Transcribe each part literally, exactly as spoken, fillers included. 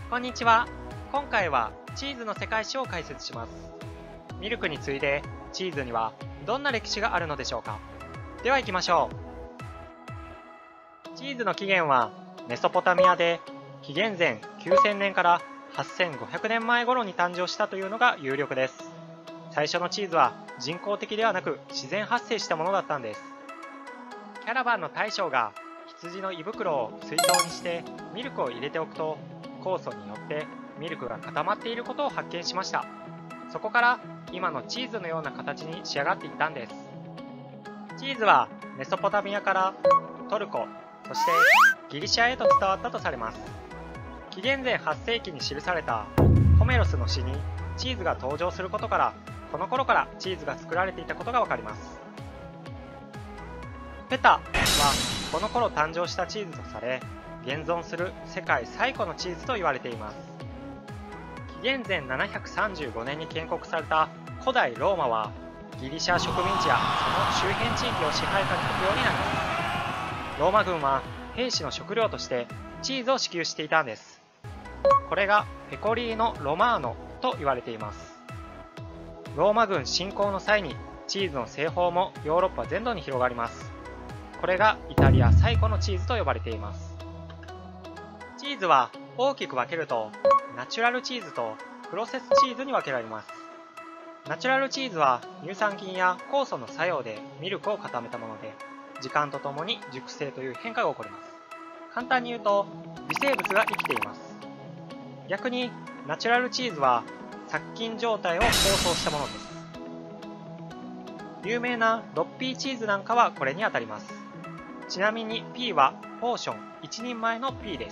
こんにちは。今回はチーズの世界史を解説します。ミルクに次いでチーズにはどんな歴史があるのでしょうか。では行きましょう。チーズの起源はメソポタミアで紀元前きゅうせんねんからはっせんごひゃくねんまえ頃に誕生したというのが有力です。最初のチーズは人工的ではなく自然発生したものだったんです。キャラバンの大将が羊の胃袋を水槽にしてミルクを入れておくと酵素によってミルクが固まっていることを発見しました。そこから今のチーズのような形に仕上がっていったんです。チーズはメソポタミアからトルコ、そしてギリシャへと伝わったとされます。紀元前はっせいきに記されたホメロスの詩にチーズが登場することから、この頃からチーズが作られていたことがわかります。ペタはこの頃誕生したチーズとされ、現存する世界最古のチーズと言われています。紀元前ななひゃくさんじゅうごねんに建国された古代ローマはギリシャ植民地やその周辺地域を支配下に置くようになります。ローマ軍は兵士の食料としてチーズを支給していたんです。これがペコリーノ・ロマーノと言われています。ローマ軍侵攻の際にチーズの製法もヨーロッパ全土に広がります。これがイタリア最古のチーズと呼ばれています。チーズは大きく分けるとナチュラルチーズとプロセスチーズに分けられます。ナチュラルチーズは乳酸菌や酵素の作用でミルクを固めたもので、時間とともに熟成という変化が起こります。簡単に言うと微生物が生きています。逆にナチュラルチーズは殺菌状態を構想したものです。有名なロッピーチーズなんかはこれにあたります。ちなみに P はポーションいちにんまえの P です。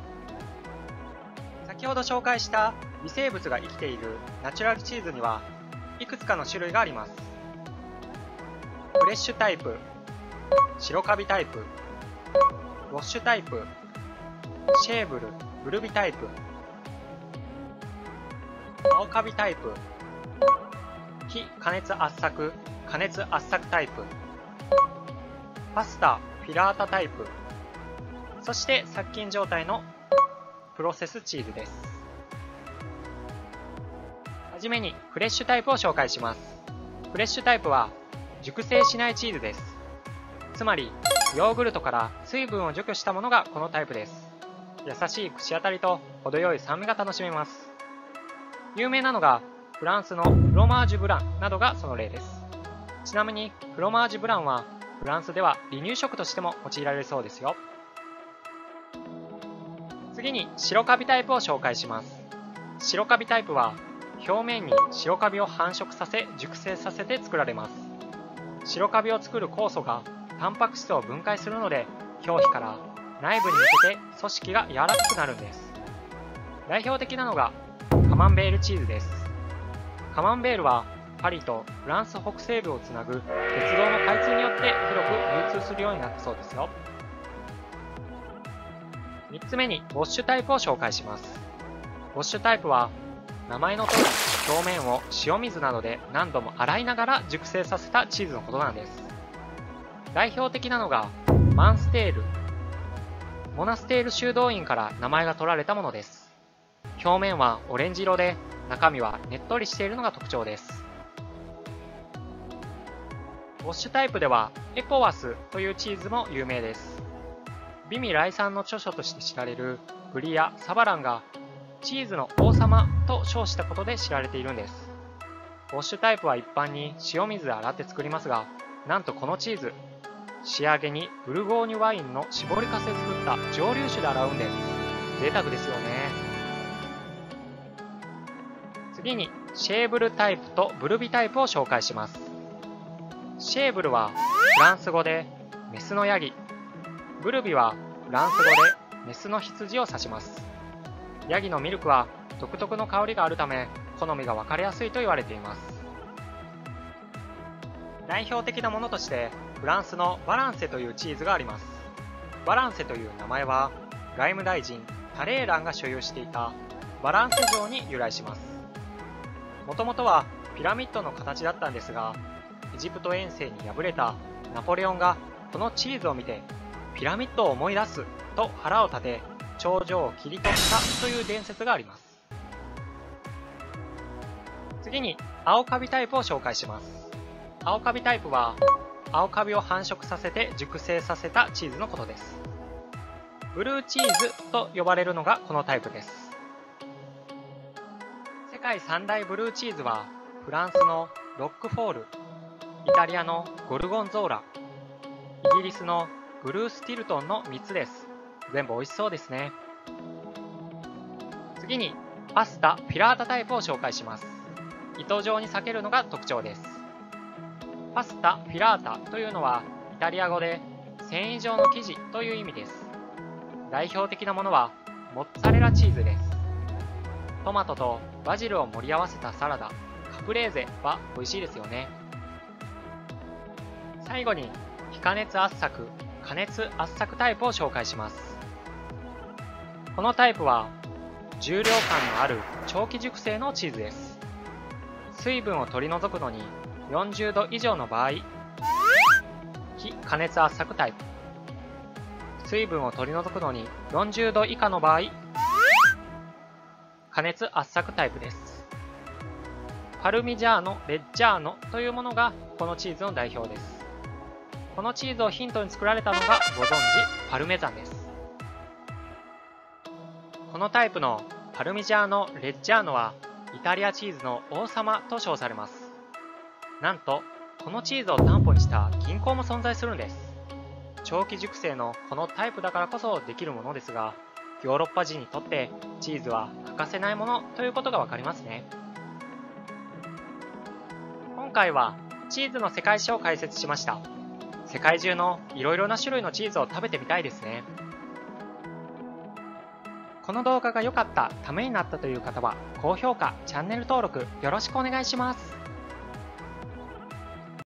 先ほど紹介した微生物が生きているナチュラルチーズにはいくつかの種類があります。フレッシュタイプ、白カビタイプ、ウォッシュタイプ、シェーブル、ブルビタイプ、青カビタイプ、非加熱圧搾、加熱圧搾タイプ、パスタ、フィラータタイプ、そして殺菌状態のプロセスチーズです。はじめにフレッシュタイプを紹介します。フレッシュタイプは熟成しないチーズです。つまりヨーグルトから水分を除去したものがこのタイプです。優しい口当たりと程よい酸味が楽しめます。有名なのがフランスのフロマージュブランなどがその例です。ちなみにフロマージュブランはフランスでは離乳食としても用いられるそうですよ。次に白カビタイプを紹介します。白カビタイプは表面に白カビを繁殖させ熟成させて作られます。白カビを作る酵素がタンパク質を分解するので、表皮から内部に向けて組織が柔らかくなるんです。代表的なのがカマンベールチーズです。カマンベールはパリとフランス北西部をつなぐ鉄道の開通によって広く流通するようになったそうですよ。みっつめにウォッシュタイプを紹介します。ウォッシュタイプは名前の通り表面を塩水などで何度も洗いながら熟成させたチーズのことなんです。代表的なのがマンステール、モナステール修道院から名前が取られたものです。表面はオレンジ色で中身はねっとりしているのが特徴です。ウォッシュタイプではエコワスというチーズも有名です。美味来産の著書として知られるグリア・サバランがチーズの王様と称したことで知られているんです。ウォッシュタイプは一般に塩水で洗って作りますが、なんとこのチーズ、仕上げにブルゴーニュワインの搾りかすで作った蒸留酒で洗うんです。贅沢ですよね。次にシェーブルタイプとブルビタイプを紹介します。シェーブルはフランス語でメスのヤギ、ブルビはフランス語でメスの羊を指します。ヤギのミルクは独特の香りがあるため好みが分かりやすいと言われています。代表的なものとしてフランスのバランセというチーズがあります。バランセという名前は外務大臣タレーランが所有していたバランセ城に由来します。もともとはピラミッドの形だったんですが、エジプト遠征に敗れたナポレオンがこのチーズを見てピラミッドを思い出すと腹を立て頂上を切り取ったという伝説があります。次に青カビタイプを紹介します。青カビタイプは青カビを繁殖させて熟成させたチーズのことです。ブルーチーズと呼ばれるのがこのタイプです。世界三大ブルーチーズはフランスのロックフォール、イタリアのゴルゴンゾーラ、イギリスのブルースティルトンのみっつです。全部美味しそうですね。次にパスタフィラータタイプを紹介します。糸状に裂けるのが特徴です。パスタフィラータというのはイタリア語で繊維状の生地という意味です。代表的なものはモッツァレラチーズです。トマトとバジルを盛り合わせたサラダカプレーゼは美味しいですよね。最後に非加熱圧搾加熱圧搾タイプを紹介します。このタイプは重量感のある長期熟成のチーズです。水分を取り除くのによんじゅうど以上の場合、非加熱圧搾タイプ。水分を取り除くのによんじゅうど以下の場合、加熱圧搾タイプです。パルミジャーノ・レッジャーノというものがこのチーズの代表です。このチーズをヒントに作られたのがご存知パルメザンです。このタイプのパルミジャーノ・レッジャーノはイタリアチーズの王様と称されます。なんとこのチーズを担保にした銀行も存在するんです。長期熟成のこのタイプだからこそできるものですが、ヨーロッパ人にとってチーズは欠かせないものということがわかりますね。今回はチーズの世界史を解説しました。世界中のいろいろな種類のチーズを食べてみたいですね。この動画が良かった、ためになったという方は高評価、チャンネル登録よろしくお願いします。